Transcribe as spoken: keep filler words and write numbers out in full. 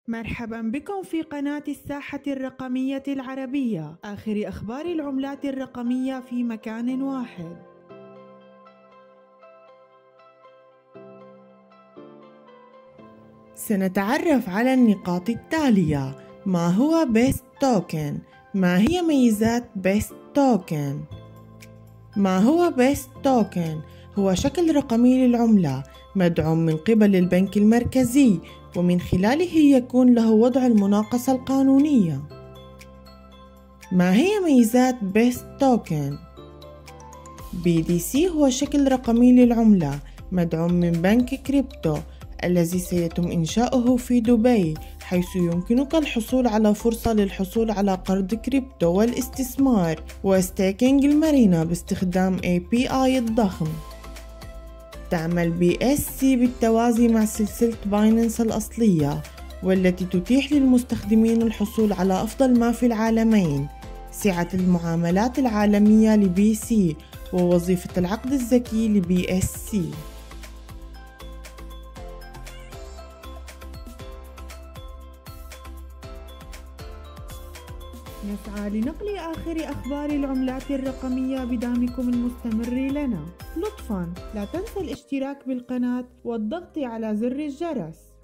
مرحبا بكم في قناة الساحة الرقمية العربية، آخر أخبار العملات الرقمية في مكان واحد. سنتعرف على النقاط التالية: ما هو بيست توكن؟ ما هي ميزات بيست توكن؟ ما هو بيست توكن؟ هو شكل رقمي للعملة مدعوم من قبل البنك المركزي، ومن خلاله يكون له وضع المناقصة القانونية. ما هي ميزات بيست توكن؟ بي دي سي هو شكل رقمي للعملة مدعوم من بنك كريبتو الذي سيتم إنشاؤه في دبي، حيث يمكنك الحصول على فرصة للحصول على قرض كريبتو والاستثمار وستيكينج المرنة باستخدام إيه بي آي الضخم. تعمل بي إس سي بالتوازي مع سلسلة باينانس الأصلية، والتي تتيح للمستخدمين الحصول على أفضل ما في العالمين: سعة المعاملات العالمية لبي سي ووظيفة العقد الذكي لبي إس سي. نسعى لنقل آخر أخبار العملات الرقمية بدعمكم المستمر لنا. لطفاً لا تنسى الاشتراك بالقناة والضغط على زر الجرس.